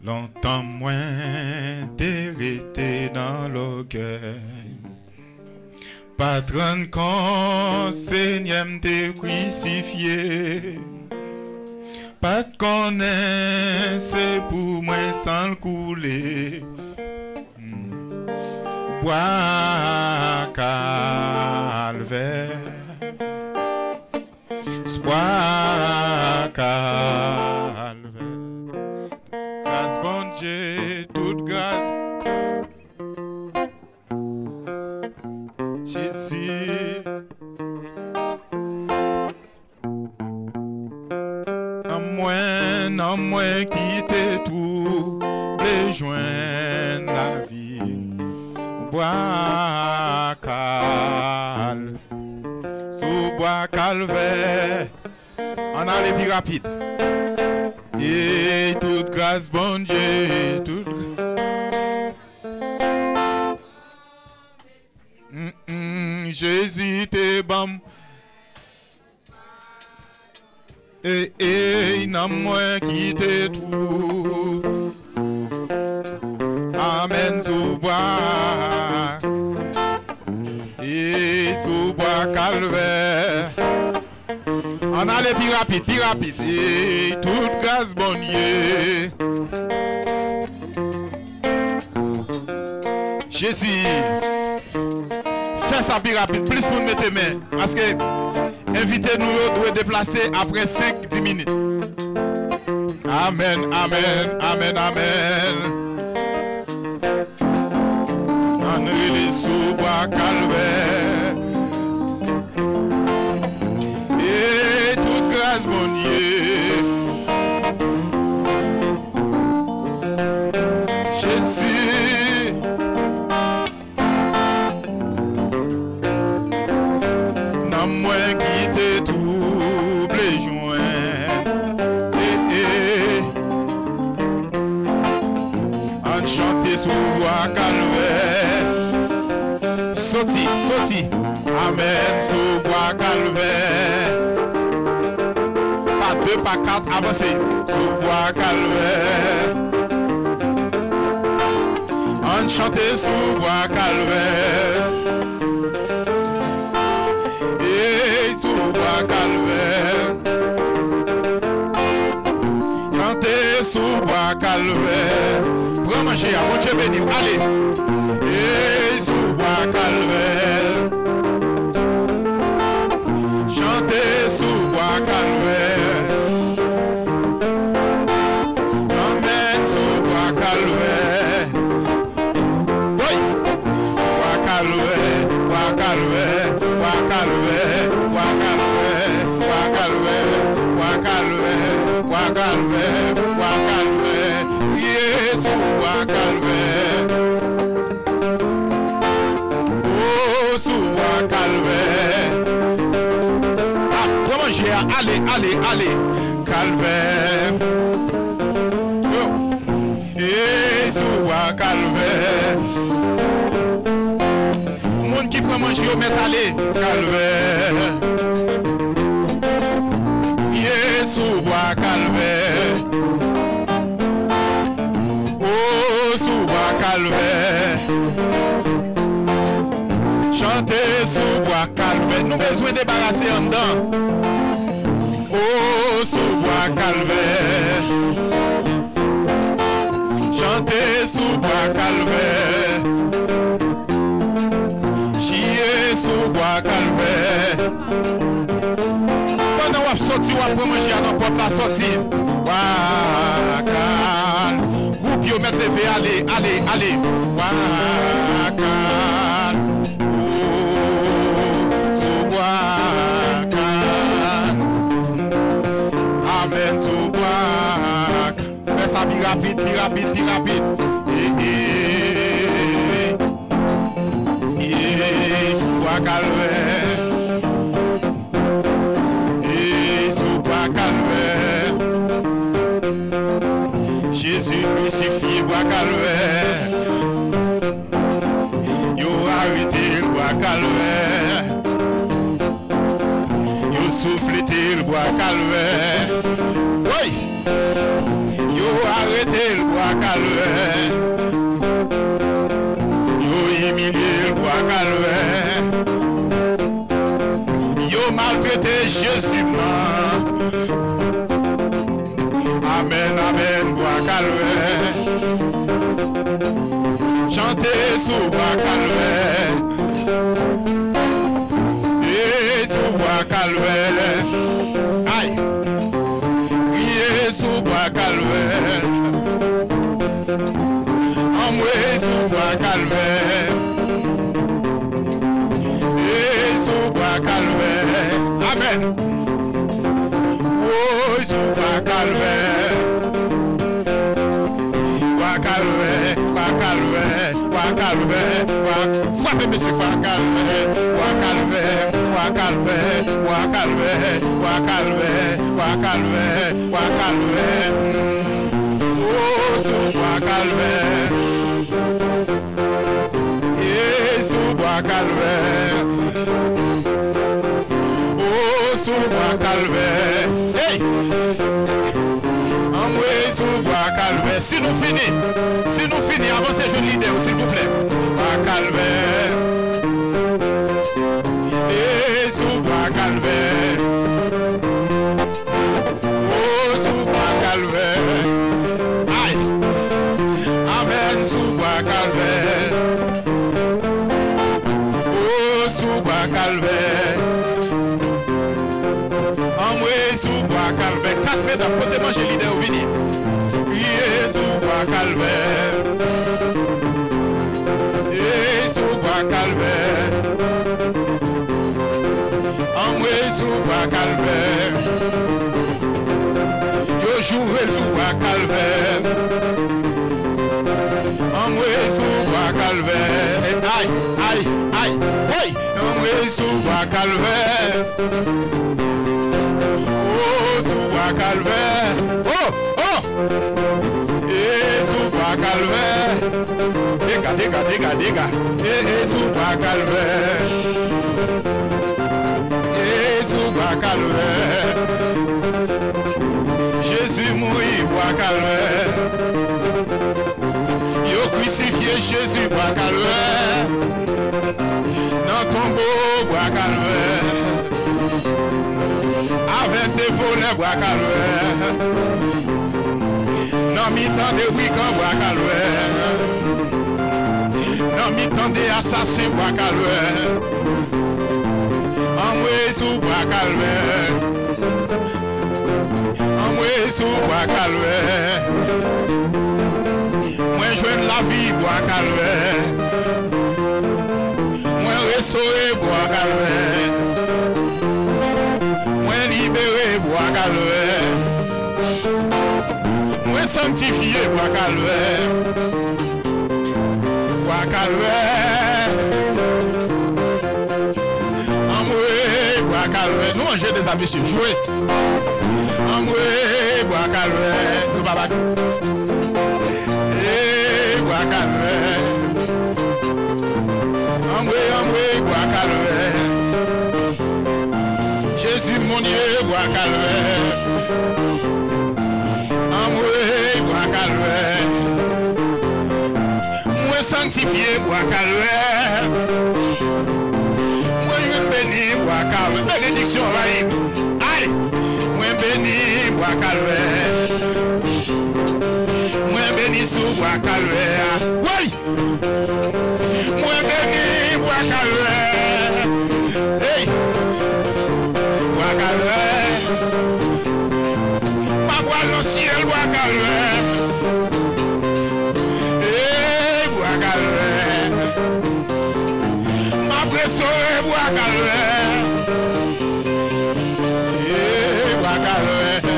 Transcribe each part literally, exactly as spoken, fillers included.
Longtemps moins t'hérité dans l'orgueil. Patron quand Seigneur t'est crucifié. Pas de connaître, c'est pour moi sans le couler. Bois calvaire. Bois calvaire. Grâce bon Dieu, toute grâce. Jésus. En moins, en moins quitter tout, les joindre la vie. Bois cal, sous bois calvaire, on a les plus rapides. Et toute grâce, bon Dieu, toute mm -mm, Jésus t'es bon. Et et n'a moins quitté tout. Amen sous bois. Et sous bois calvaire. On a les plus rapides, plus rapides. Et toute grâce bon Dieu. Jésus. Fais ça plus rapide, plus pour nous mettre main. Parce que invitez-nous doit déplacer après cinq à dix minutes. Amen, amen, amen, amen. Henri les sous-bois calvaire. Et toute grâce, mon Dieu. Jésus. N'a moins quitté tout les joints. Et, et. En chanter sous bois calvaire. Sorti, sorti. Amen, sous bois calvaire. Pas deux, pas quatre, avancez. Sous bois calvaire. Enchanté sous bois calvaire. Et sous bois calvaire. Chanté sous bois calvaire. Prends manger, à mon Dieu béni. Allez. Et sous bois calvaire. Chantez sous bois calvaire. Amen sous bois calvaire. Oui. Bois calvaire, bois calvaire, bois calvaire, bois calvaire, bois calvaire, bois calvaire, bois calvaire, bois calvaire. Oui, sous bois calvaire. Calvaire. Ah, comment j'ai allez, allez, allez, calvaire. Oh. Et sous calvaire. Monde qui prend manger au mettre aller, calvaire. Et sous calvaire. Oh, sous calvaire. Chantez sous bois calvaire. Nous besoin de débarrasser en dedans. Oh, sous bois calvaire. Chantez sous bois calvaire. Chier sous bois calvaire. Pendant qu'on sorti, on va manger à n'importe la sortie. Bois calme. Groupe, yo mettre les feux. Allez, allez, allez. Bois calme. Amen sous bois. Fais ça plus rapide, plus rapide, plus rapide. Et, et, et, bois calvaire. Et sous bois calvaire. Jésus crucifié, bois calvaire. Yo arrêté le bois calvaire. Yo soufflé le bois calvaire. Oui. Yo arrêté le bois calvaire. Yo humilié le bois calvaire. Yo maltraité Jésus. Amen, amen, bois calvaire. Chantez sous bois calvaire. Et sous bois calvaire. Aïe. Riez sous bois calvaire. Envoyez sous bois calvaire. Et sous bois calvaire. Amen. Oh, sous bois calvaire. Bois calvaire, bois calvaire, bois calvaire, bois. Frappez, monsieur, bois calvaire, bois calvaire, bois calvaire, bois calvaire, bois calvaire, bois calvaire, bois calvaire. Oh, sous bois calvaire. Et sous bois calvaire. Oh, sous bois calvaire. Hey! Envoyez sous bois calvaire. Si nous finissons, si nous finissons, avancez, je l'idée, s'il vous plaît. Bois calvaire. Et sous bois calvaire. Oh, sous bois calvaire. Aïe. Amen, sous bois calvaire. Oh, sous bois calvaire. Envoyez sous bois calvaire. Quatre mesdames, côté manger l'idée au vini. Priez sous bois calvaire. Et sous bois calvaire. Envoyez sous bois calvaire. Yo jouez sous bois calvaire. Envoyez sous bois calvaire. Aïe, aïe, aïe. Oui, envoyez sous bois calvaire. Calvaire, oh, oh, et sous bois calvaire, déga, déga, déga, déga, et sous bois calvaire, et sous bois calvaire, Jésus mourit bois calvaire, yo crucifié Jésus bois calvaire, dans ton beau bois calvaire. Avec des volets bois calvaire. Non mi-temps des wigan bois calvaire. Non mi-temps des assassins bois calvaire. Envoyez sous bois calvaire. Envoyez sous bois calvaire. Moi je la vie bois calvaire. Moi restaurer bois calvaire. Libéré bois calvaire. Moi sanctifié bois calvaire. Bois calvaire. Envoyé bois calvaire. Nous manger des amis chez jouer. Envoyé bois calvaire. Nous baba. Eh bois calvaire. Envoyé envoyé bois calvaire. Jésus mon Dieu, bois calvaire. Envoyé bois calvaire. Moi sanctifié bois calvaire. Moi je béni bois calvaire. Bénédiction vaïe. Aïe. Moi béni bois calvaire. Moi béni sous bois calvaire. Oui. Moi béni bois calvaire. Hey. Calvaire, ma voix dans le ciel, bois calvaire, eh, bois calvaire, ma pression, bois calvaire, eh, bois calvaire,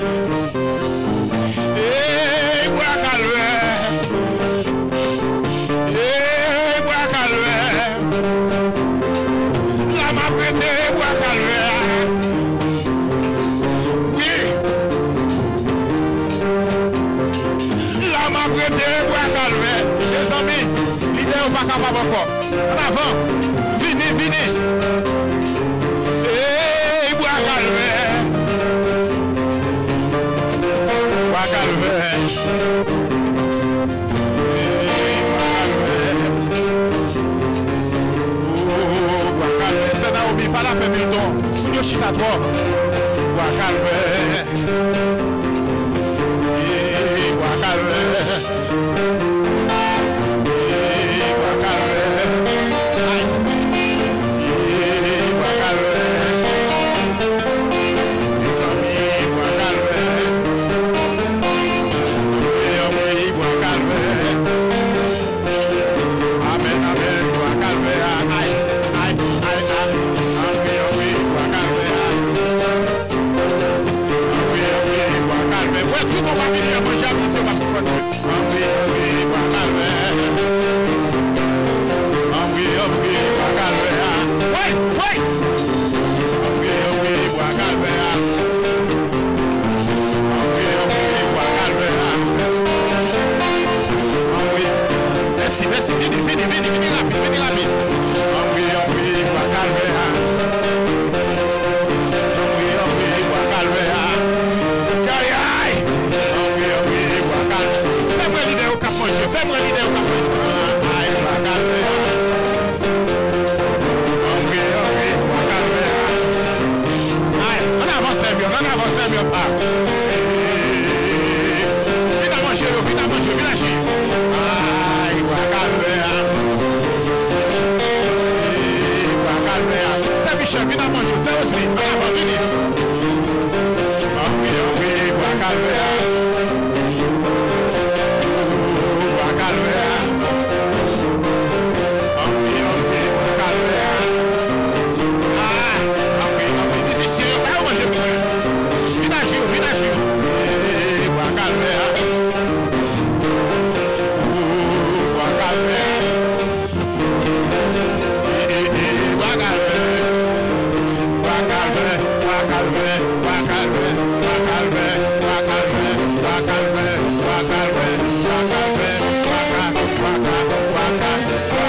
eh, bois calvaire, eh, bois calvaire, la ma prêté, bois calvaire. Les amis, l'idée n'est pas capable encore. En avant, venez, venez. Et bois calvaire. Bois calvaire. chita trop. Wa calme. Wa calme. Wa calme. Wa calme. Les amis, wa calme. Wa calme. Amen, amen, wa calme. Aïe, aïe, aïe, aïe. Oui, oui, wa calme. Oui, oui, wa calme. Ouais, tout on va venir manger à c'est pas si bon. Oui, oui, wa calme. Oui, oui, wa calme. Oui, oui. Oui, oui, wa calme. Oui, oui, wa calme. Oui. Merci, merci, venez, venez, venez, venez rapide, venez rapide. Oui, oui, wa calme. Oui, oui, wa calme. Aïe, aïe. Oui, oui, wa calme. Fais-moi l'idée au cap manger, fais-moi l'idée au cap manger. Aïe, wa calme. Oui, oui, wa calme. Aïe, on avance mieux, on avance mieux pas. Viens à manger, viens à manger, viens à manger. Aïe, wa calme. Wa calme. C'est Michel, viens à manger, c'est aussi. On avance, venez. Oui, oui, wa calme. Wa calme. Oui, oui, wa calme. Ah, oui, oui, musicien, on va manger. Viens à jouer, viens à jouer. Wa calme. Wa calme. Wa calme. Wa calme. Wa calme. Wa calme. Wa calme. Wa calme. Wa calme. Wa calme. Wa calme. Wa calme. Wa calme. Wa calme.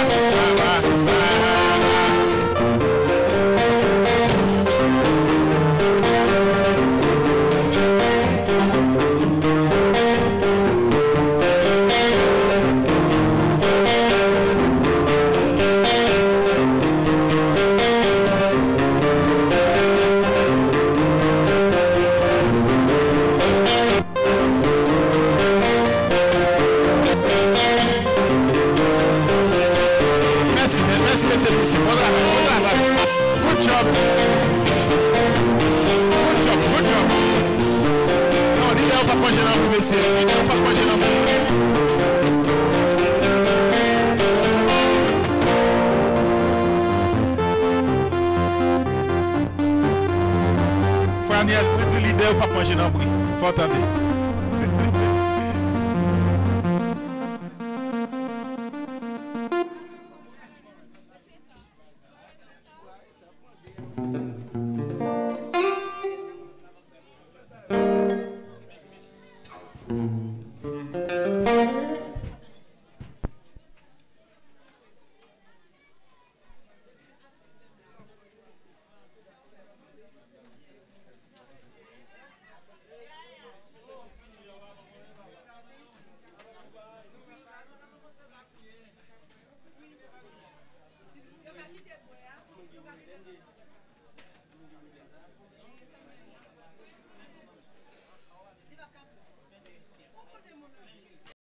Merci, merci, merci, merci. Bon travail, bon travail. Good job. Good job, good job. Non, l'idée, on va pas manger dans le monsieur. L'idée, on va pas manger dans le Franiel, vous dites l'idée, on va pas manger dans le bruit. Il faut attendre.